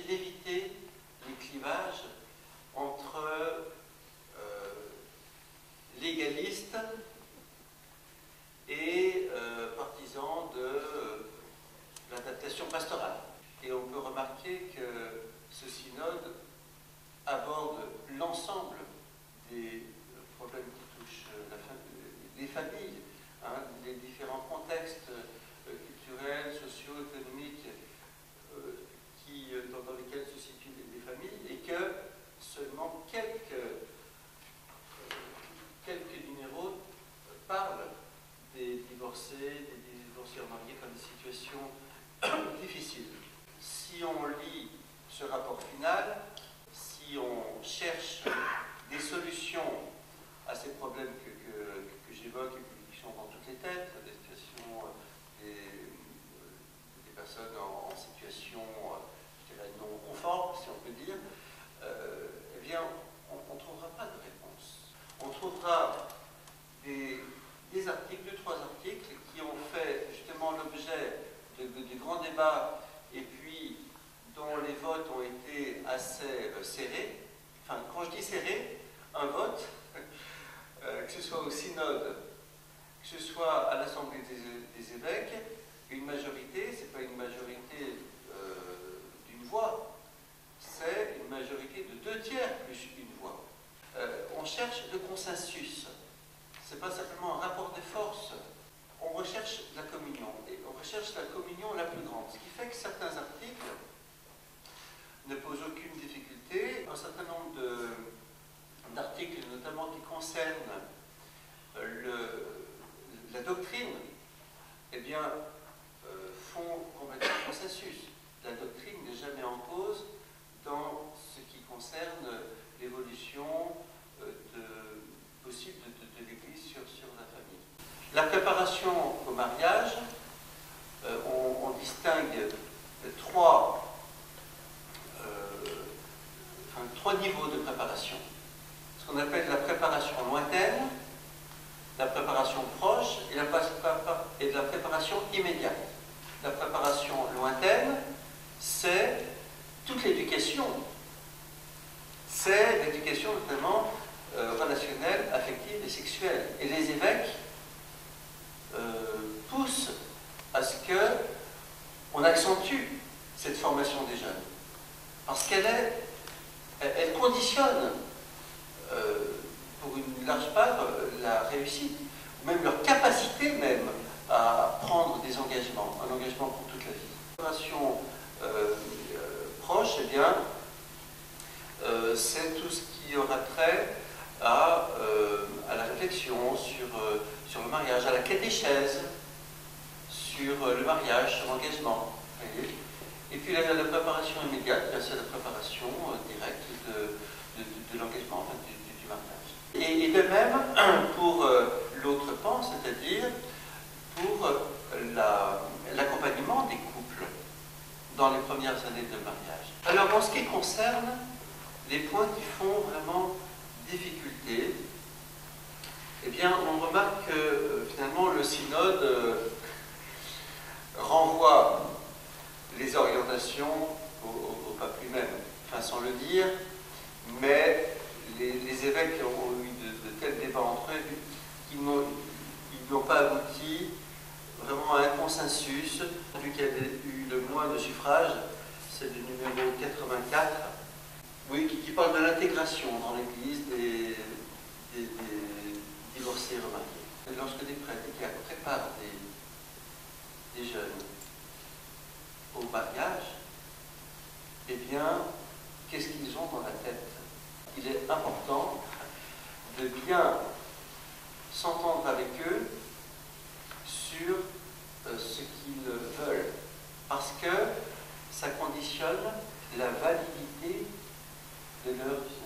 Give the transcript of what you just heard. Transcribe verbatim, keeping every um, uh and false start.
d'éviter les clivages entre euh, légalistes et euh, partisans de euh, l'adaptation pastorale. Et on peut remarquer que ce synode aborde l'ensemble des problèmes qui touchent la famille, les familles, hein, les différents contextes euh, culturels, sociaux, économiques euh, qui, dans, dans lesquels se situent les, les familles, et que seulement quelques, euh, quelques numéros parlent des divorcés, des divorcés remariés comme des situations difficiles. Si on lit ce rapport final, si on cherche des solutions à ces problèmes que, que, que j'évoque et qui sont dans toutes les têtes, des situations, des, des personnes en, en situation, je dirais, non conforme, si on peut dire, euh, eh bien, on ne trouvera pas de réponse. On trouvera des, des articles, deux, trois articles, qui ont fait justement l'objet de, de, de grands débats et puis dont les votes ont été assez euh, serrés. Enfin, quand je dis serré, un vote, euh, que ce soit au synode, que ce soit à l'Assemblée des, des évêques, une majorité, ce n'est pas une majorité euh, d'une voix, c'est une majorité de deux tiers plus une voix. Euh, on cherche le consensus. Ce n'est pas simplement un rapport de force. On recherche la communion, et on recherche la communion la plus grande, ce qui fait que certains articles ne posent aucune difficulté. Un certain nombre d'articles, notamment qui concernent le, la doctrine, eh bien, euh, font complètement consensus. La doctrine n'est jamais en cause dans ce qui concerne l'évolution euh, possible de, de, de l'Église sur, sur la famille. La préparation au mariage, euh, on, on distingue trois, euh, enfin, trois niveaux de préparation. Ce qu'on appelle la préparation lointaine, la préparation proche et la, et la préparation immédiate. La préparation lointaine, c'est toute l'éducation. C'est l'éducation notamment euh, relationnelle, affective et sexuelle. Et les évêques Euh, pousse à ce qu'on accentue cette formation des jeunes. Parce qu'elle est, elle, elle conditionne euh, pour une large part la réussite, ou même leur capacité même à prendre des engagements, un engagement pour toute la vie. La formation euh, euh, proche, eh bien, euh, c'est tout ce qui aura trait à, euh, à la réflexion sur euh, sur le mariage, à la catéchèse, sur le mariage, sur l'engagement. Et puis la, la préparation immédiate, c'est la préparation euh, directe de, de, de, de l'engagement, enfin, du, du, du mariage. Et, et de même pour euh, l'autre pan, c'est-à-dire pour euh, l'accompagnement la, des couples dans les premières années de mariage. Alors en ce qui concerne les points qui font vraiment difficulté, eh bien, on remarque que euh, finalement le synode euh, renvoie les orientations au, au, au pape lui-même, enfin sans le dire, mais les, les évêques ont eu de, de tels débats entre eux qu'ils n'ont pas abouti vraiment à un consensus. Celui qui a eu le moins de suffrages, c'est le numéro quatre-vingt-quatre, oui, qui, qui parle de l'intégration dans l'Église des, des, des divorcés remariés. Lorsque des prêtres qui préparent des, des jeunes au mariage, eh bien, qu'est-ce qu'ils ont dans la tête? Il est important de bien s'entendre avec eux sur euh, ce qu'ils veulent, parce que ça conditionne la validité de leur vie.